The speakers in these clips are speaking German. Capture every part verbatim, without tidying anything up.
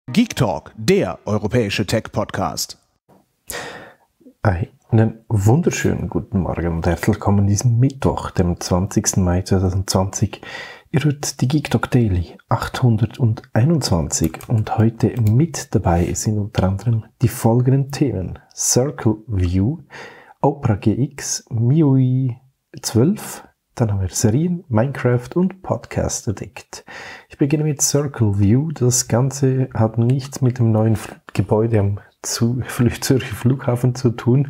Geek Talk, der europäische Tech-Podcast. Einen wunderschönen guten Morgen und herzlich willkommen an diesem Mittwoch, dem zwanzigsten Mai zweitausendzwanzig. Ihr hört die Geek Talk Daily achthunderteinundzwanzig und heute mit dabei sind unter anderem die folgenden Themen: Circle View, Opera G X, M I U I zwölf, dann haben wir Serien, Minecraft und Podcast Addict. Ich beginne mit Circle View. Das Ganze hat nichts mit dem neuen Gebäude am Zürcher Flughafen zu tun.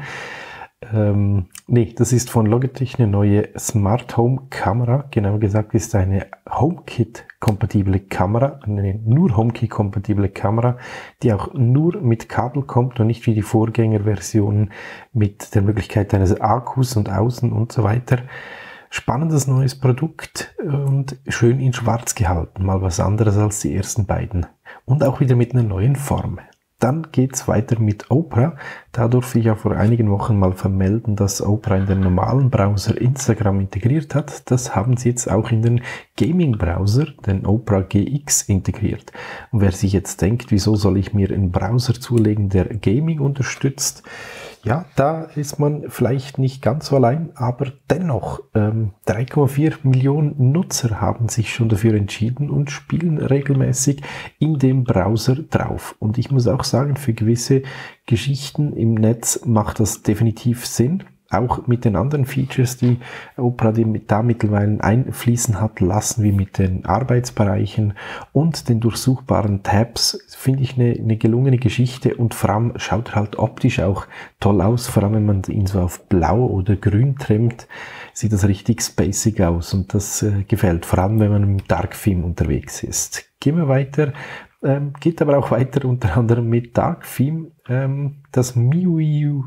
Ähm, nee, das ist von Logitech eine neue Smart Home Kamera. Genauer gesagt ist eine HomeKit-kompatible Kamera, eine nur HomeKit-kompatible Kamera, die auch nur mit Kabel kommt und nicht wie die Vorgängerversion mit der Möglichkeit eines Akkus und Außen und so weiter. Spannendes neues Produkt und schön in schwarz gehalten, mal was anderes als die ersten beiden. Und auch wieder mit einer neuen Form. Dann geht's weiter mit Opera. Da durfte ich ja vor einigen Wochen mal vermelden, dass Opera in den normalen Browser Instagram integriert hat. Das haben sie jetzt auch in den Gaming-Browser, den Opera G X, integriert. Und wer sich jetzt denkt, wieso soll ich mir einen Browser zulegen, der Gaming unterstützt? Ja, da ist man vielleicht nicht ganz so allein, aber dennoch, ähm, drei Komma vier Millionen Nutzer haben sich schon dafür entschieden und spielen regelmäßig in dem Browser drauf. Und ich muss auch sagen, für gewisse Geschichten im Netz macht das definitiv Sinn. Auch mit den anderen Features, die Opera da mittlerweile einfließen hat lassen, wie mit den Arbeitsbereichen und den durchsuchbaren Tabs, finde ich eine, eine gelungene Geschichte und vor allem schaut er halt optisch auch toll aus, vor allem wenn man ihn so auf blau oder grün trimmt, sieht das richtig spacig aus und das äh, gefällt, vor allem wenn man im Dark Theme unterwegs ist. Gehen wir weiter. Ähm, geht aber auch weiter unter anderem mit Dark Theme. Ähm, das M I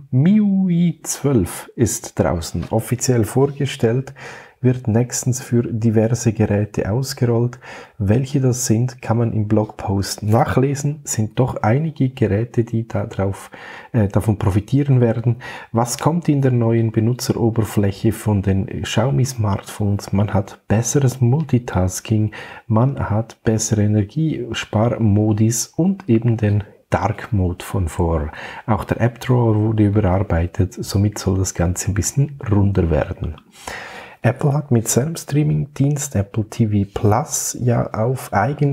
U I zwölf ist draußen offiziell vorgestellt, wird nächstens für diverse Geräte ausgerollt. Welche das sind, kann man im Blogpost nachlesen. Sind doch einige Geräte, die da drauf, äh, davon profitieren werden. Was kommt in der neuen Benutzeroberfläche von den Xiaomi Smartphones? Man hat besseres Multitasking, man hat bessere Energiesparmodis und eben den Dark Mode von vor. Auch der App Drawer wurde überarbeitet, somit soll das Ganze ein bisschen runder werden. Apple hat mit seinem Streaming-Dienst Apple T V Plus ja auf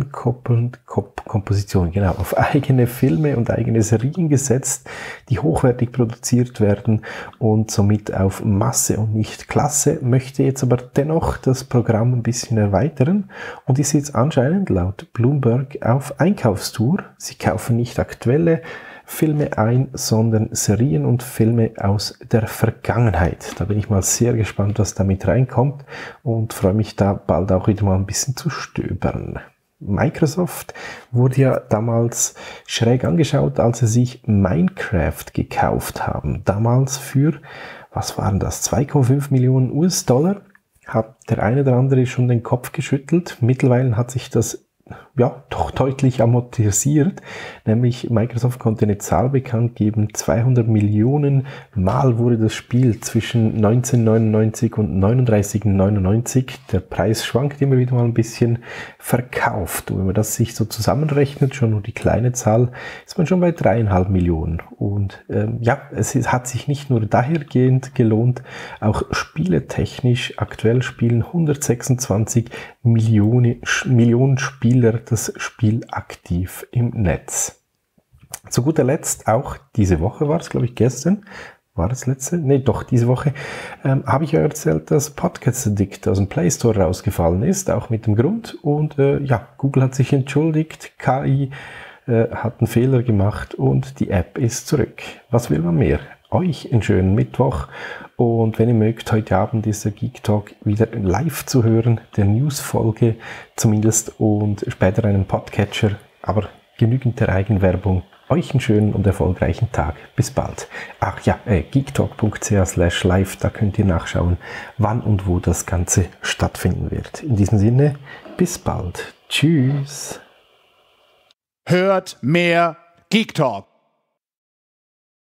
Eigenkomposition, genau, auf eigene Filme und eigene Serien gesetzt, die hochwertig produziert werden und somit auf Masse und nicht Klasse, möchte jetzt aber dennoch das Programm ein bisschen erweitern und ist jetzt anscheinend laut Bloomberg auf Einkaufstour. Sie kaufen nicht aktuelle Filme ein, sondern Serien und Filme aus der Vergangenheit. Da bin ich mal sehr gespannt, was da mit reinkommt und freue mich da bald auch wieder mal ein bisschen zu stöbern. Microsoft wurde ja damals schräg angeschaut, als sie sich Minecraft gekauft haben. Damals für, was waren das, zwei Komma fünf Millionen U S-Dollar. Hat der eine oder andere schon den Kopf geschüttelt. Mittlerweile hat sich das ja, doch deutlich amortisiert, nämlich Microsoft konnte eine Zahl bekannt geben, zweihundert Millionen Mal wurde das Spiel zwischen neunzehnhundertneunundneunzig und neununddreißig neunundneunzig, der Preis schwankt immer wieder mal ein bisschen, verkauft. Und wenn man das sich so zusammenrechnet, schon nur die kleine Zahl, ist man schon bei dreieinhalb Millionen. Und ähm, ja, es ist, hat sich nicht nur dahergehend gelohnt, auch spieletechnisch, aktuell spielen hundertsechsundzwanzig Millionen, Millionen Spieler das Spiel aktiv im Netz. Zu guter Letzt, auch diese Woche war es, glaube ich, gestern, war es letzte? Nee, doch, diese Woche ähm, habe ich euch erzählt, dass Podcast Addict aus dem Play Store rausgefallen ist, auch mit dem Grund. Und äh, ja, Google hat sich entschuldigt, K I äh, hat einen Fehler gemacht und die App ist zurück. Was will man mehr? Euch einen schönen Mittwoch und wenn ihr mögt, heute Abend ist der Geek Talk wieder live zu hören, der News-Folge zumindest und später einen Podcatcher, aber genügend der Eigenwerbung. Euch einen schönen und erfolgreichen Tag. Bis bald. Ach ja, äh, geektalk.ch slash live, da könnt ihr nachschauen, wann und wo das Ganze stattfinden wird. In diesem Sinne, bis bald. Tschüss. Hört mehr Geek Talk.